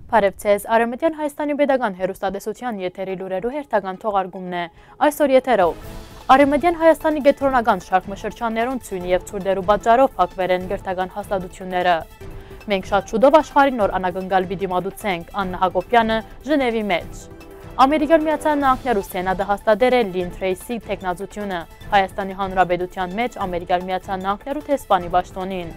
Բարև ձեզ, Արևմտյան Հայաստանի Պետական հեռուստատեսության եթերի լուրերու հերթական թողարկումն է, այսօր եթերով։ Արևմտյան Հայաստանի կենտրոնական շարքմշրջաններուն ցույնի եւ ցուրտերու պատճառով փակվել են գրթական հաստատությունները։ Մենք շատ շուտով աշխարհի նոր անագնգալ պիտի մատուցենք, Աննա Հակոբյանը Ժնևի մեջ։ Ամերիկան Միացյալ Նահանգներու Սենատը հաստատել է Lynn Tracy տեխնազությունը Հայաստանի Հանրապետության մեջ Ամերիկան Միացյալ Նահանգներու տեսփանի պաշտոնին։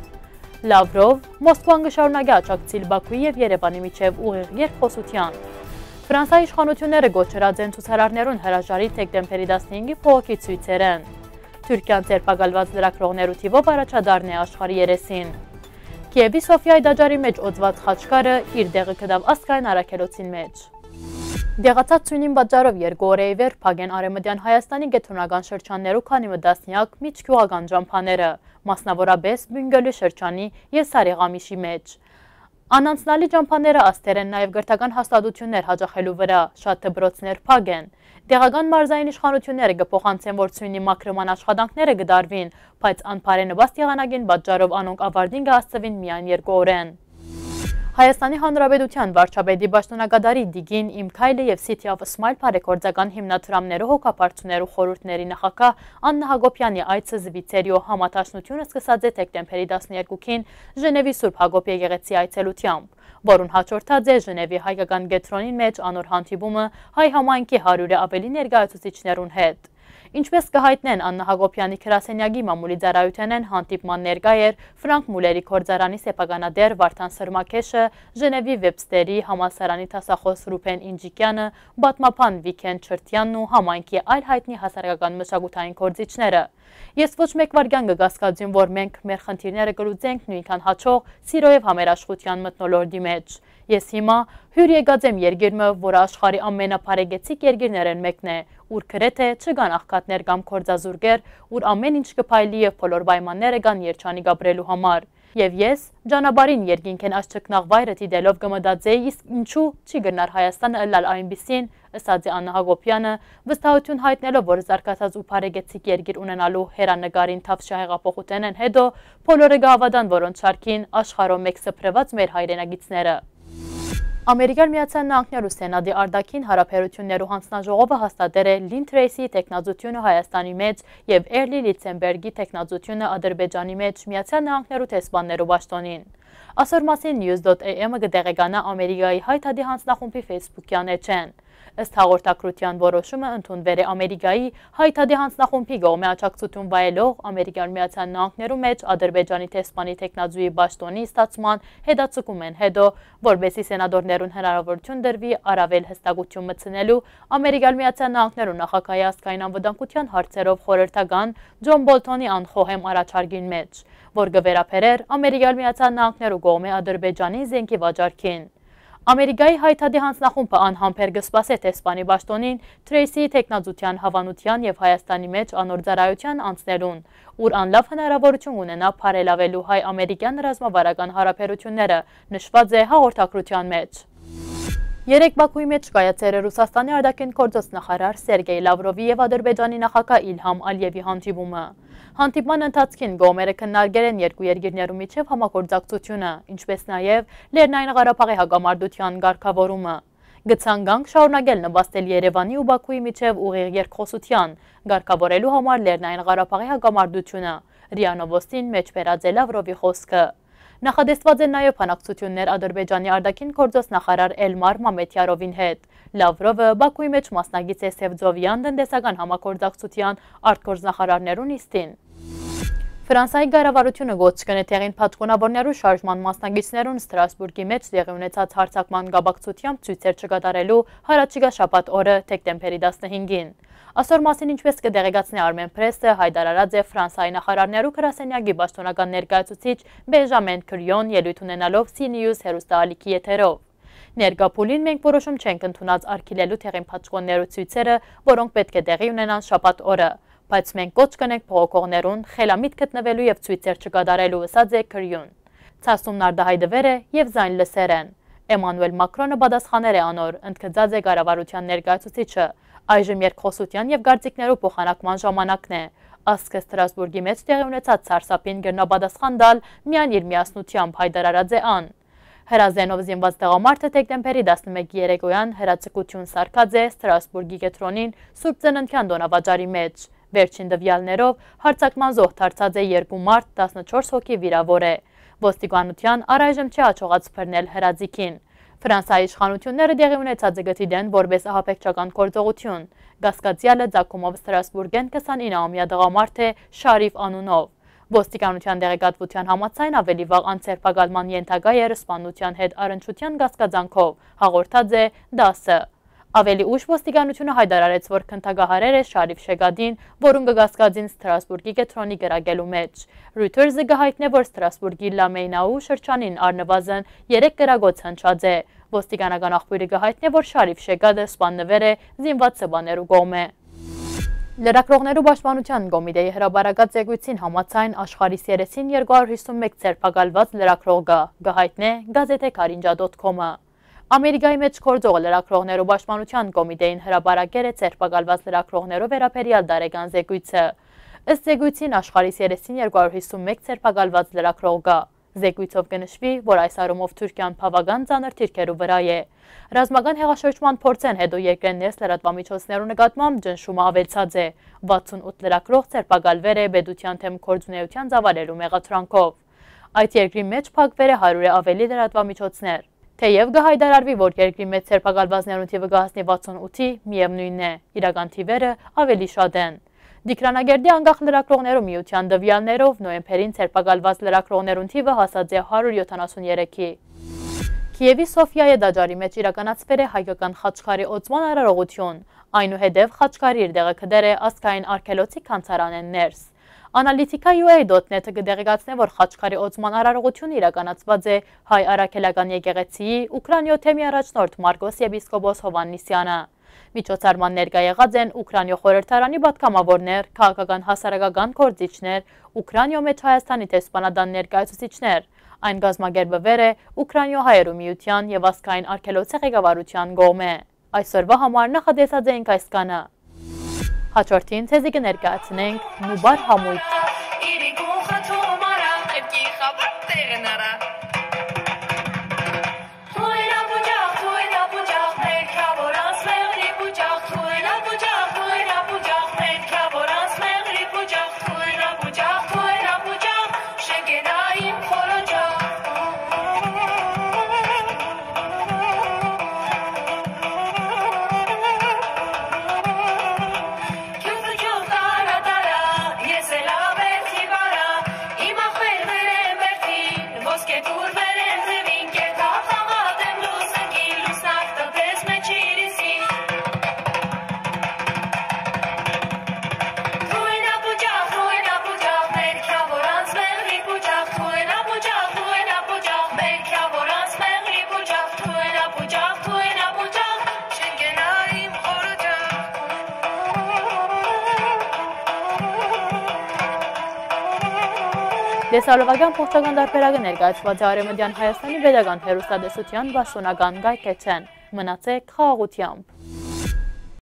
Լավրով Մոսկվան կշարունակի աջակցել Բաքուի եւ Երևանի միջև ուղիղ երկխոսության։ Ֆրանսիայի իշխանությունները գոչրած են ցուցարարներուն հրաժարի դեկտեմբերի 15-ի փողոքի ցույցերեն։ Թուրքիան ձերբակալված լրագրողներու թիվով առաջադառն է աշխարհի երեսին։ Կիևի Սոֆիայի դաջարի մեջ օծված խաչքարը իր դեղը կդավ ասկային առաքելոցին մեջ։ Դեղացած ցույնին պատճառով երկու օր է ի վեր փակ են Արևմտյան Հայաստանի կենտրոնական շրջաններու քանի տասնյակ միջգյուղական ճամփաները, մասնավորապես Բյունգոլի շրջանի եւ Սարիղամիշի մեջ։ Անանցնալի ճամփաները աստեր են նաեւ գրթական հաստատություններ հաջախելու վրա, շատ դպրոցներ փակ են։ Դեղական մարզային իշխանությունները կփոխանցեն, որ ցույնի մաքրման աշխատանքները կդարվին, բայց անբարենպաստ եղանակին պատճառով անոնք ավարտին կհասցվին միայն երկու օրեն։ Հայաստանի Հանրապետության վարչապետի պաշտոնակատարի Դիգին Իմքայլը եւ City of Smile բարեգործական հիմնադրամներու հոգապարծուներու խորհուրդների նախագահ Աննա Հակոբյանի այցը Զվիցերիո համատաշնությունը սկսած է դեկտեմբերի 12-ին Ժնևի Սուրբ Հակոբ եկեղեցի այցելությամբ, որուն հաջորդած է Ժնևի հայկական կենտրոնին մեջ անոր հանդիպումը հայ համայնքի 100-ը ավելի ներկայացուցիչներուն հետ։ Ինչպես կհայտնեն Աննա Հակոբյանի գրասենյակի մամուլի ծառայութենեն հանդիպման ներկա էր Ֆրանկ Մուլերի գործարանի սեփականատեր Վարդան Սրմաքեշը, Ժնևի Վեբստերի համալսարանի դասախոս Ռուփեն Ինջիկյանը, պատմապան Վիքեն Չրտյանն ու համայնքի այլ հայտնի հասարակական մշակութային գործիչները։ Ես ոչ մեկ վարքյան կգասկածում, որ մենք մեր խնդիրները կլուծենք նույնքան հաջող սիրո եւ համերաշխության մթնոլորտի մեջ։ Ես հիմա հյուր եկած եմ երկիրը, որը աշխարհի ամենաբարեկեցիկ երկիրներն մեկն է, ուր գրեթե չկան աղքատներ կամ քորձազուրկեր, ուր ամեն ինչ կփայլի եւ բոլոր պայմանները կան երջանիկ ապրելու համար։ Եվ ես ճանապարհին երկինքեն աչքնաղ վայրը դիտելով կմտածեի, իսկ ինչու չի գնար Հայաստանը ըլլալ այնպիսին, ըսած է Աննա Հակոբյանը, վստահություն հայտնելով, որ զարգացած ու բարեկեցիկ երկիր ունենալու հերանեկարին թավշյա հեղափոխութենեն հետո բոլորը կհավատան, որոնց շարքին աշխարհով մեկ սփռված մեր հայրենագիցները։ Ամերիկան Միացյալ Նահանգներու Սենատի արտաքին հարաբերություններու հանձնաժողովը հաստատել է Lynn Tracy տեխնազությունը Հայաստանի մեջ եւ Էրլի Լիցենբերգի տեխնազությունը Ադրբեջանի մեջ Միացյալ Նահանգներու տեսփաններու պաշտոնին։ Այսօր մասին News.am-ը կտեղեկանա Ամերիկայի հայտարարի հանձնախումբի Facebook-յան էջեն։ Ըստ հաղորդակցության որոշումը ընդունվել է Ամերիկայի հայտարարի հանձնախումբի կողմէ աջակցություն վայելող Ամերիկյան Միացյալ Նահանգներու մեջ Ադրբեջանի տեսփանի տեխնազույի պաշտոնի ստացման հետաձգումեն հետո, որբեսի սենատորներուն հնարավորություն դրվի առավել հստակություն մտցնելու Ամերիկյան Միացյալ Նահանգներու նախագահի ազգային անվտանգության հարցերով խորհրդական Ջոն Բոլթոնի անխոհեմ առաջարկին մեջ, որ կվերապերեր Ամերիկյան Միացյալ Նահանգներու կողմէ Ադրբեջանի զենքի վաճառքին։ Ամերիկայի հայտարարի հանձնախումբը անհամբեր կսպասե տեսփանի պաշտոնին Tracy տեխնազության հավանության եւ Հայաստանի մեջ անոր ծառայության անցնելուն, ուր անլավ հնարավորություն ունենա բարելավելու հայ-ամերիկյան ռազմավարական հարաբերությունները, նշված է հաղորդակցության մեջ։ Երեք Բաքուի մեջ կայացել է Ռուսաստանի արտաքին գործոց նախարար Սերգեյ Լավրովի եւ Ադրբեջանի նախագահ Իլհամ Ալիևի հանդիպումը։ Հանդիպման ընթացքին կողմերը քննարկել են երկու երկիրներու միջև համագործակցությունը, ինչպես նաեւ Լեռնային Ղարաբաղի հակամարտության ղեկավարումը։ Գցանգանք շարունակել նպաստել Երևանի ու Բաքուի միջև ուղիղ երկխոսության, ղեկավարելու համար Լեռնային Ղարաբաղի հակամարտությունը, ՌԻԱ Նովոստին մեջ բերած է Լավրովի խոսքը։ Նախադեсված են նաև բանակցություններ Ադրբեջանի արտաքին գործոց նախարար Էլմար Մամեդյարովին հետ։ Լավրովը Բաքուի մեջ մասնակից է Սևձովյան տնտեսական համագործակցության արտգործնախարարներու նիստին։ Ֆրանսիայի կառավարությունը գոչ կնե տեղին պատգոնավորներու շարժման մասնակիցներուն Ստրասբուրգի մեջ տեղի ունեցած հարձակման կապակցությամբ ցույցեր չկատարելու հարաճիգա շաբաթ օրը դեկտեմբերի 15-ին։ Այսօր մասին ինչպես կտեղեկացնի Armen Press-ը հայտարարած է Ֆրանսիայի նախարարներու գրասենյակի պաշտոնական ներկայացուցիչ Բենժամեն Քրյոն ելույթ ունենալով CNews հեռուստաալիքի եթերով։ Ներկա փուլին մենք որոշում չենք ընդունած արգելելու տեղին պատգոններու ցույցերը, որոնք պետք է տեղի ունենան շաբաթ օրը, բայց մենք կոչ կնենք փողոքողներուն խելամիտ գտնվելու եւ ցույցեր չկատարելու, ըսած է Քրյոն։ Ցասումն արդահայտվել է եւ զայն լսեր են։ Էմանուել Մակրոնը պատասխաներ է անոր, ընդգծած է կառավարության ներկայացուցիչը։ Այժմ երկխոսության եւ գարցիկներու փոխանակման ժամանակն է։ Ասկը Ստրասբուրգի մեջ տեղի ունեցած սարսափին գրնապատասխան տալ միայն իր միասնությամբ հայտարարած է ան։ Հրազենով զինված տղամարդը դեկտեմբերի 11 երեկոյան հրաձգություն սարքած է Ստրասբուրգի կենտրոնին Սուրբ Ծննդյան տոնավաճառի մեջ։ Վերջին տվյալներով հարձակման զոհ դարձած է 2 մարդ, 14 հոգի վիրավոր է։ Ոստիկանության առայժմ չի հաջողած բռնել հրաձիգին։ Ֆրանսիայի իշխանությունները տեղի ունեցածը գտիդեն որպես ահաբեկչական գործողություն։ Գասկածյալը ձգումով Ստրասբուրգեն 29-ամյա տղամարդ է Շարիֆ անունով։ Ոստիկանության տեղեկատվության համաձայն ավելի վաղ անձերբակալման ենթակա է սպանության հետ առնչության կասկածանքով, հաղորդած է ԴԱՍ-ը։ Ավելի ուշ ոստիկանությունը հայտարարեց, որ քննադատահարել է Շարիֆ Շեգադին, որուն կգասկածին Ստրասբուրգի կենտրոնի գրագելու մեջ։ Reuters-ը կհայտնի, որ Ստրասբուրգի Լամեյնաու շրջանին առնվազն 3 կրակոց հնչած է։ Ոստիկանական աղբյուրը կհայտնի, որ Շարիֆ Շեգադը սպանվել է զինված սպաներու կողմէ։ Լրագրողներու պաշտպանության կոմիտեի հրապարակած զեկույցին համաձայն աշխարհի 3251 ձերբակալված լրագրող կա, կհայտնի գազետե Քարինջա.com-ը։ Ամերիկայի մեջ գործող լրագրողներու պաշտպանության կոմիտեին հրապարակել է ձերբակալված լրագրողներու վերաբերյալ տարեկան զեկույցը։ Ըստ զեկույցին աշխարհի 3251 ձերբակալված լրագրող կա։ Զեկույցով կնշվի, որ այս առումով Թուրքիան բավական ծանր դիրքերու վրա է։ Ռազմական հեղաշրջման փորձեն հետո երկրներս լրատվամիջոցներու նկատմամբ ճնշումը ավելցած է։ 68 լրագրող ձերբակալվել է պետության թեմ գործունեության ծավալելու մեղադրանքով։ Այդ երկրի մեջ փակվել է 100-ը ավելի լրատվամիջոցներ։ Թեև կհայտարարվի, որ երկրի մեջ ձերբակալվածներուն թիվը կհասնի 68-ի, միևնույն է, իրական թիվերը ավելի շատ են։ Դիկրանագերդի անկախ լրագրողներու միության տվյալներով նոյեմբերին ձերբակալված լրագրողներուն թիվը հասած է 173-ի։ Կիևի Սոֆիայի տաճարի մեջ իրականացվել է հայկական խաչքարի օծման արարողություն, այնուհետև խաչքարի իր տեղը գտել է ազգային արգելոցի կանցարանեն ներս։ Analytica.ua.net-ը կդեղեկացնի, որ խաչքարի օծման արարողությունը իրականացված է հայ առաքելական եկեղեցիի Ուկրաինո թեմի առաջնորդ Մարկոս եպիսկոպոս Հովհաննիսյանը։ Միջոցառման ներկա եղած են Ուկրաինո խորհրդարանի պատգամավորներ, քաղաքական հասարակական գործիչներ, Ուկրաինո մեջ Հայաստանի դեսպանատան ներկայացուցիչներ։ Այն կազմակերպվել է Ուկրաինո հայերու միության եւ ազգային արգելոցի ղեկավարության կողմէ։ Այսօրվա համար նախատեսած էինք այսքանը։ Հաջորդին ցեզի կներկայացնենք Նուբար համույթ։ Դեսալովական փոխական դարբերակը ներկայացված է Արևմտյան Հայաստանի պետական հեռուստատեսության պաշտոնական կայքէջեն։ Մնացեք խաղաղությամբ։